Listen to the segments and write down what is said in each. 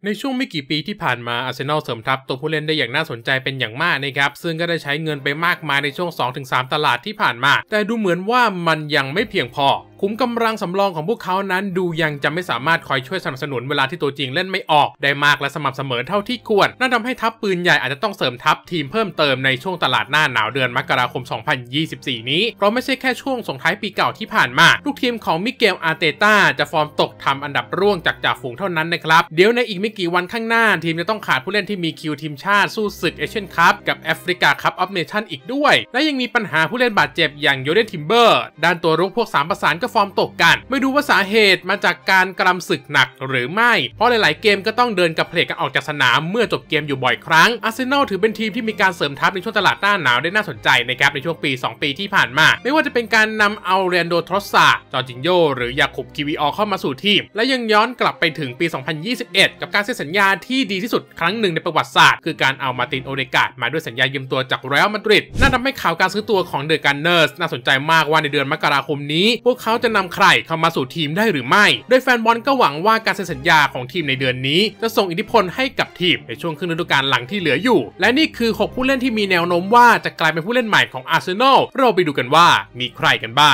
ในช่วงไม่กี่ปีที่ผ่านมาอาร์เซนอลเสริมทัพตัวผู้เล่นได้อย่างน่าสนใจเป็นอย่างมากนะครับซึ่งก็ได้ใช้เงินไปมากมายในช่วง 2-3 ตลาดที่ผ่านมาแต่ดูเหมือนว่ามันยังไม่เพียงพอขุมกำลังสำรองของพวกเขานั้นดูยังจะไม่สามารถคอยช่วยสนับสนุนเวลาที่ตัวจริงเล่นไม่ออกได้มากและสม่ำเสมอเท่าที่ควรนั่นทำให้ทัพปืนใหญ่อาจจะต้องเสริมทัพทีมเพิ่มเติมในช่วงตลาดหน้าหนาวเดือนมกราคม 2024 นี้เพราะไม่ใช่แค่ช่วงส่งท้ายปีเก่าที่ผ่านมาลูกทีมของมิเกลอาร์เตต้าจะฟอร์มตกทำอันดับร่วงจากจ่าฝูงเท่านั้นนะครับเดี๋ยวในอีกไม่กี่วันข้างหน้าทีมจะต้องขาดผู้เล่นที่มีคิวทีมชาติสู้ศึกเอเชียนคัพกับแอฟริกาคัพออฟเนชั่นอีกด้วยและยังมีปัญหาผู้เล่นบาดเจ็บอย่างโยเดนทิมเบอร์ด้านตัวรุกพวก3ประสานก็ฟอร์มตกกันไม่ดูว่าสาเหตุมาจากการกำศึกหนักหรือไม่เพราะหลายๆเกมก็ต้องเดินกับเพลกกันออกจากสนามเมื่อจบเกมอยู่บ่อยครั้งอาร์เซนอลถือเป็นทีมที่มีการเสริมทัพในช่วงตลาดหน้าหนาวได้น่าสนใจนะครับในช่วงปี2ปีที่ผ่านมาไม่ว่าจะเป็นการนำเอาเรนโดทรอสซาจอร์จินโญหรือยาคุบคิวิออเข้ามาสู่ทีมและยังย้อนกลับไปถึงปี 2021 กับการเซ็นสัญญาที่ดีที่สุดครั้งหนึ่งในประวัติศาสตร์คือการเอามาร์ตินโอเดการ์ดมาด้วยสัญญายืมตัวจากเรอัลมาดริดนั่นทำให้ข่าวการซื้อตัวของเดอะกันเนอร์สน่าสนใจมากว่าในเดือนมกราคมนี้พวกเขาจะนำใครเข้ามาสู่ทีมได้หรือไม่โดยแฟนบอลก็หวังว่าการเซ็นสัญญาของทีมในเดือนนี้จะส่งอิทธิพลให้กับทีมในช่วงครึ่งฤดูกาลหลังที่เหลืออยู่และนี่คือ6ผู้เล่นที่มีแนวโน้มว่าจะกลายเป็นผู้เล่นใหม่ของอาร์เซนอลเราไปดูกันว่ามีใครกันบ้าง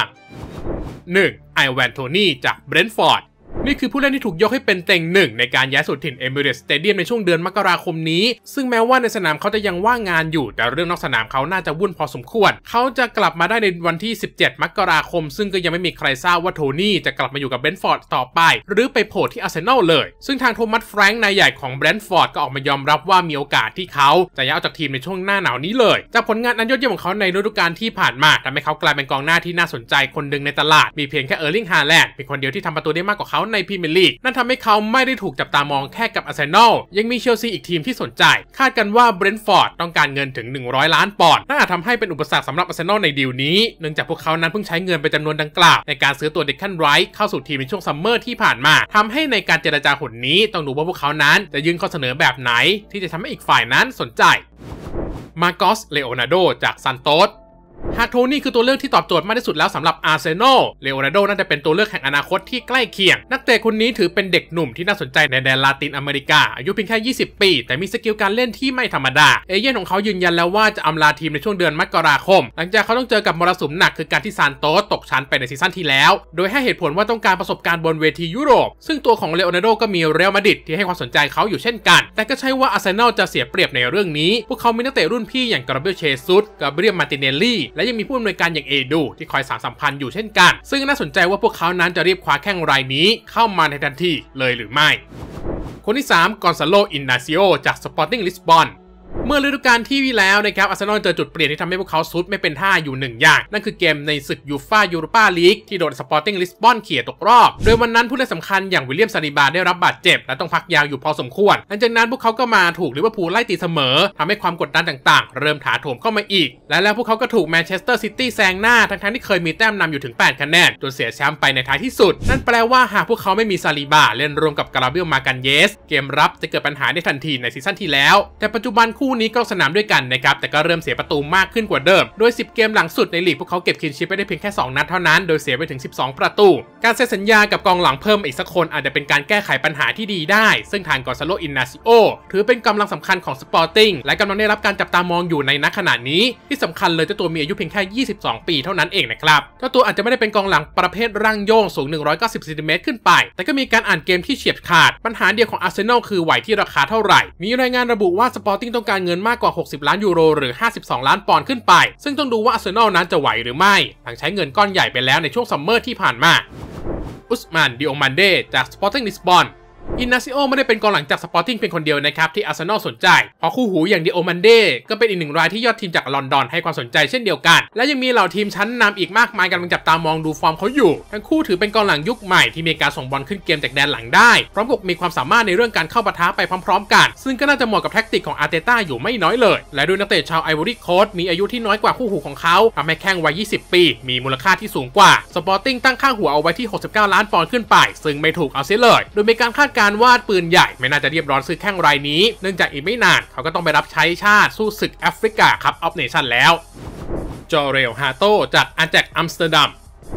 1. ไอแวนโทนี่จากเบรนท์ฟอร์ดนี่คือผู้เล่นที่ถูกยกให้เป็นเต็งหนึ่งในการย้ายสู่ถิ่นเอมิเรตส์สเตเดียมในช่วงเดือนมกราคมนี้ซึ่งแม้ว่าในสนามเขาจะยังว่างงานอยู่แต่เรื่องนอกสนามเขาน่าจะวุ่นพอสมควรเขาจะกลับมาได้ในวันที่17มกราคมซึ่งก็ยังไม่มีใครทราบว่าโทนี่จะกลับมาอยู่กับเบรนท์ฟอร์ดต่อไปหรือไปโผล่ที่อาร์เซนอลเลยซึ่งทางโทมัสแฟรงค์นายใหญ่ของเบรนท์ฟอร์ดก็ออกมายอมรับว่ามีโอกาสที่เขาจะย้ายออกจากทีมในช่วงหน้าหนาวนี้เลยจากผลงานอันยอดเยี่ยมของเขาในฤดูกาลที่ผ่านมาทำให้เขากลายเป็นกองหน้าที่น่าสนใจคนหนึ่งในตลาดมีเพียงแค่เออร์ลิงฮาแลนด์เป็นคนเดียวที่ทำประตูได้มากกว่าเขาในพรีเมียร์ลีกนั่นทำให้เขาไม่ได้ถูกจับตามองแค่กับอาร์เซนอลยังมีเชลซีอีกทีมที่สนใจคาดกันว่าเบรนท์ฟอร์ดต้องการเงินถึง100ล้านปอนด์น่าทำให้เป็นอุปสรรคสำหรับอาร์เซนอลในดีลนี้เนื่องจากพวกเขานั้นเพิ่งใช้เงินไปจำนวนดังกล่าวในการซื้อตัวเด็กขั้นไรท์เข้าสู่ทีมในช่วงซัมเมอร์ที่ผ่านมาทำให้ในการเจรจาหนนี้ต้องดูว่าพวกเขานั้นจะยื่นข้อเสนอแบบไหนที่จะทำให้อีกฝ่ายนั้นสนใจมาโกส เลโอนาร์โดจากซันโตสหากโทนี่คือตัวเลือกที่ตอบโจทย์มากที่สุดแล้วสำหรับอาร์เซนอลเลโอนาร์โดน่าจะเป็นตัวเลือกแห่งอนาคตที่ใกล้เคียงนักเตะคนนี้ถือเป็นเด็กหนุ่มที่น่าสนใจในแดนลาตินอเมริกาอายุเพียงแค่20ปีแต่มีสกิลการเล่นที่ไม่ธรรมดาเอเย่นของเขายืนยันแล้วว่าจะอำลาทีมในช่วงเดือนมกราคมหลังจากเขาต้องเจอกับมรสุมหนักคือการที่ซานโตสตกชั้นไปในซีซั่นที่แล้วโดยให้เหตุผลว่าต้องการประสบการณ์บนเวทียุโรปซึ่งตัวของเลโอนาร์โดก็มีเรอัลมาดริดที่ให้ความสนใจเขาอยู่เช่นกันแต่ก็ใช่ว่าอาร์เซนอลจะเสียเปรียบในเรื่องนี้พวกเขามีนักเตะรุ่นพี่อย่างกาเบรียล เชซุส กาเบรียล มาร์ติเนลลี่และยังมีผู้อำนวยการอย่างเอดูที่คอยสานสัมพันธ์อยู่เช่นกันซึ่งน่าสนใจว่าพวกเขานั้นจะรีบคว้าแข้งรายนี้เข้ามาในทันทีเลยหรือไม่คนที่3กอนซาโล อินนาซิโอจากสปอร์ติ้งลิสบอนเมื่อฤดูกาลที่แล้วนะครับอาร์เซนอลเจอจุดเปลี่ยนที่ทำให้พวกเขาซุดไม่เป็นท่าอยู่1อย่างนั่นคือเกมในศึกยูฟ่ายูโรปาลีกที่โดนสปอร์ติ้งลิสบอนเขี่ยตกรอบโดยวันนั้นผู้เล่นสำคัญอย่างวิลเลียม ซาลิบาได้รับบาดเจ็บและต้องพักยาวอยู่พอสมควรหลังจากนั้นพวกเขาก็มาถูกลิเวอร์พูลไล่ตีเสมอทำให้ความกดดันต่างๆเริ่มถาโถมเข้ามาอีกและแล้วพวกเขาก็ถูกแมนเชสเตอร์ซิตี้แซงหน้าทั้งที่เคยมีแต้มนำอยู่ถึง8คะแนนจนเสียแชมป์ไปในท้ายที่สุดนั่นแปลว่าหากพวกเขาไม่มีซาลิบาเล่นรวมกับกาเบรียล มากันเยสเกมรับจะเกิดปัญหาได้ทันทีในซีซั่นที่แล้วแต่ปัจจุบันคู่นี้ก็สนามด้วยกันนะครับแต่ก็เริ่มเสียประตูมากขึ้นกว่าเดิมโดย10เกมหลังสุดในลีกพวกเขาเก็บคลีนชีทไปได้เพียงแค่2นัดเท่านั้นโดยเสียไปถึง12ประตูการเซ็นสัญญากับกองหลังเพิ่มอีกสักคนอาจจะเป็นการแก้ไขปัญหาที่ดีได้ซึ่งทางกอนซาโล อินนาซิโอถือเป็นกำลังสำคัญของสปอร์ติ้งและกำลังได้รับการจับตามองอยู่ในณขณะนี้ที่สำคัญเลยเจ้าตัวมีอายุเพียงแค่22ปีเท่านั้นเองนะครับเจ้าตัวอาจจะไม่ได้เป็นกองหลังประเภทร่างโยงสูง190ซนขึ้นไปแต่ก็มีการอ่านเกมที่เฉียบขาดปัญหาเดียวของอาร์เซนอลคือไหวที่ราคาเท่าไหร่มีรายงานระบุว่าสปอร์ติ้งต้องการเงินมากกว่า60ล้านยูโรหรือ52ล้านปอนด์ขึ้นไปซึ่งต้องดูว่าอาร์เซนอลนั้นจะไหวหรือไม่หลังใช้เงินก้อนใหญ่ไปแล้วในช่วงซัมเมอร์ที่ผ่านมาอุสมาน ดิโอมันเดจากสปอร์ติ้งลิสบอนอินนาซิโอไม่ได้เป็นกองหลังจากสปอร์ติ้งเพียงคนเดียวนะครับที่อาร์เซนอลสนใจเพราะคู่หูอย่างดิโอมันเดก็เป็นอีกหนึ่งรายที่ยอดทีมจากลอนดอนให้ความสนใจเช่นเดียวกันและยังมีเหล่าทีมชั้นนำอีกมากมายกำลังจับตามองดูฟอร์มเขาอยู่ทั้งคู่ถือเป็นกองหลังยุคใหม่ที่มีการส่งบอลขึ้นเกมจากแดนหลังได้พร้อมกับมีความสามารถในเรื่องการเข้าปะทะไปพร้อมๆกันซึ่งก็น่าจะเหมาะกับแท็กติกของอาร์เตต้าอยู่ไม่น้อยเลยและด้วยนักเตะชาวไอวอรี่โคสต์มีอายุที่น้อยกว่าคู่หูของเขาทำให้แข้งวัย20ปีมีมูลค่าที่สูงกว่าสปอร์ติ้งตั้งค่าหัวเอาไว้ที่69ล้านปอนด์ขึ้นไปซึ่งไม่ถูกเอาเสียเลยโดยมีการคาดการณ์ว่าปืนใหญ่ไม่น่าจะเรียบร้อนซื้อแข้งรายนี้เนื่องจากอีกไม่นานเขาก็ต้องไปรับใช้ชาติสู้ศึกแอฟริกาคัพออฟเนชั่นแล้วจอเรล ฮาโตจากอาแจ็คอัมสเตอร์ดัม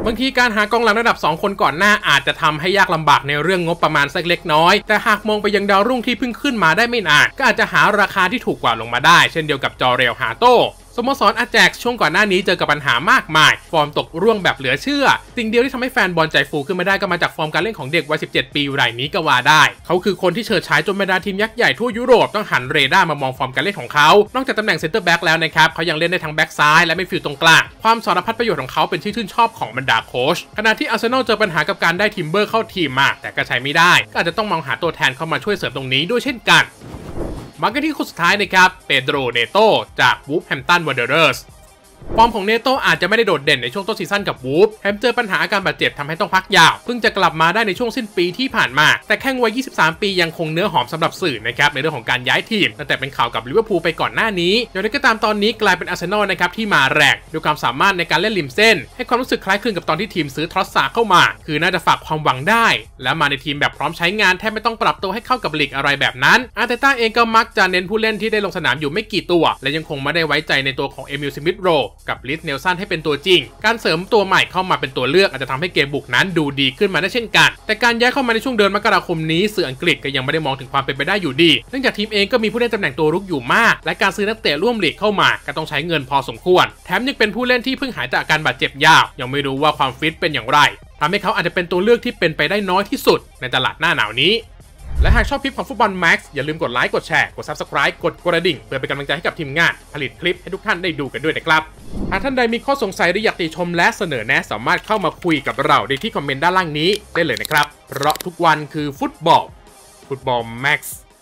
บางทีการหากองหลังระดับ2คนก่อนหน้าอาจจะทำให้ยากลำบากในเรื่องงบประมาณสักเล็กน้อยแต่หากมองไปยังดาวรุ่งที่เพิ่งขึ้นมาได้ไม่นานก็อาจจะหาราคาที่ถูกกว่าลงมาได้เช่นเดียวกับจอเรลฮาโตสโมสรอาแจ็กซ์ช่วงก่อนหน้านี้เจอกับปัญหามากมายฟอร์มตกร่วงแบบเหลือเชื่อสิ่งเดียวที่ทำให้แฟนบอลใจฟูขึ้นมาได้ก็มาจากฟอร์มการเล่นของเด็กวัย17 ปีรายนี้ก็ว่าได้เขาคือคนที่เฉิดฉายจนบรรดาทีมยักษ์ใหญ่ทั่วยุโรปต้องหันเรดาร์มามองฟอร์มการเล่นของเขานอกจากตำแหน่งเซนเตอร์แบ็กแล้วนะครับเขายังเล่นได้ทั้งแบ็กซ้ายและมิดฟิลด์ตรงกลางความสารพัดประโยชน์ของเขาเป็นที่ชื่นชอบของบรรดาโค้ชขณะที่อาร์เซนอลเจอปัญหากับการได้ทิมเบอร์เข้าทีมมาแต่ก็ใช้ไม่ได้ก็อาจจะต้องมองหาตัวแทนเข้ามาช่วยเสริมตรงนี้ด้วยเช่นกันมากันที่คู่สุดท้ายนะครับเปโดรเนโตจากวูฟแฮมป์ตันวันเดอเรอร์สฟอร์มของเนโตอาจจะไม่ได้โดดเด่นในช่วงต้นซีซั่นกับวูฟแถมเจอปัญหาอาการบาดเจ็บทำให้ต้องพักยาวเพิ่งจะกลับมาได้ในช่วงสิ้นปีที่ผ่านมาแต่แข้งวัย23 ปียังคงเนื้อหอมสำหรับสื่อนะครับในเรื่องของการย้ายทีมตั้งแต่เป็นข่าวกับลิเวอร์พูลไปก่อนหน้านี้อย่างไรก็ตามตอนนี้กลายเป็นอาร์เซนอลนะครับที่มาแรงด้วยความสามารถในการเล่นริมเส้นให้ความรู้สึกคล้ายคลึงกับตอนที่ทีมซื้อทรอสซาเข้ามาคือน่าจะฝากความหวังได้และมาในทีมแบบพร้อมใช้งานแทบไม่ต้องปรับตัวให้เข้ากับลีกอะไรแบบนั้นอาร์เตต้าเองก็มักจะเน้นผู้เล่นที่ได้ลงสนามอยู่ไม่กี่ตัวและยังคงไม่ได้ไว้ใจในตัวของเอมิล สมิธโรกับลิสเนลสันให้เป็นตัวจริงการเสริมตัวใหม่เข้ามาเป็นตัวเลือกอาจจะทำให้เกมบุกนั้นดูดีขึ้นมาได้เช่นกันแต่การย้ายเข้ามาในช่วงเดือนมกราคมนี้สื่ออังกฤษก็ยังไม่ได้มองถึงความเป็นไปได้อยู่ดีเนื่องจากทีมเองก็มีผู้เล่นตำแหน่งตัวรุกอยู่มากและการซื้อนักเตะร่วมลีกเข้ามาก็ต้องใช้เงินพอสมควรแถมยังเป็นผู้เล่นที่เพิ่งหายจากอาการบาดเจ็บยาวยังไม่รู้ว่าความฟิตเป็นอย่างไรทำให้เขาอาจจะเป็นตัวเลือกที่เป็นไปได้น้อยที่สุดในตลาดหน้าหนาวนี้และหากชอบคลิปของฟุตบอลแม็กซ์อย่าลืมกดไลค์กดแชร์กด Subscribe กดกระดิ่งเพื่อเป็นกำลังใจให้กับทีมงานผลิตคลิปให้ทุกท่านได้ดูกันด้วยนะครับหากท่านใดมีข้อสงสัยหรืออยากติชมและเสนอแนะสามารถเข้ามาคุยกับเราได้ที่คอมเมนต์ด้านล่างนี้ได้เลยนะครับเพราะทุกวันคือฟุตบอลแม็กซ์